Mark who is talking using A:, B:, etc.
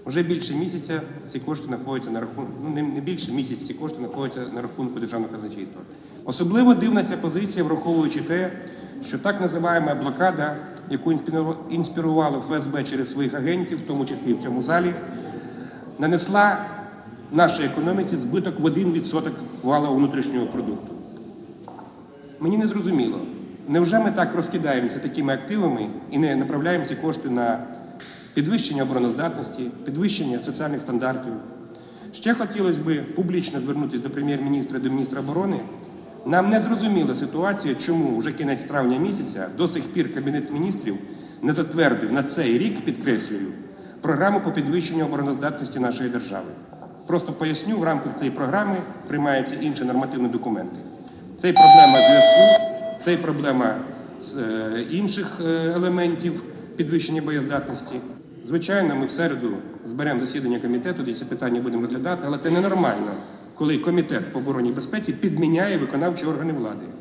A: Вже більше місяця ці кошти знаходяться на рахунку, не більше місяця ці кошти знаходяться на рахунку Державного казначейства. Особливо дивна ця позиція, враховуючи те, що так називаємо блокада, яку інспірувало ФСБ через своїх агентів, в тому числі в цьому залі, нанесла нашій економіці збиток в 1% валового внутрішнього продукту. Мені не зрозуміло, невже ми так розкидаємося такими активами і не направляємо ці кошти на підвищення обороноздатності, підвищення соціальних стандартів? Ще хотілося б публічно звернутися до прем'єр-міністра, до міністра оборони. Нам не зрозуміла ситуація, чому вже кінець травня місяця до сих пір Кабінет міністрів не затвердив на цей рік, підкреслюю, програму по підвищенню обороноздатності нашої держави. Просто поясню, в рамках цієї програми приймаються інші нормативні документи. Це і проблема зв'язку, це і проблема інших елементів підвищення боєздатності. Звичайно, ми в середу зберемо засідання комітету, де ці питання будемо розглядати, але це ненормально, коли комітет по обороні і безпеці підміняє виконавчі органи влади.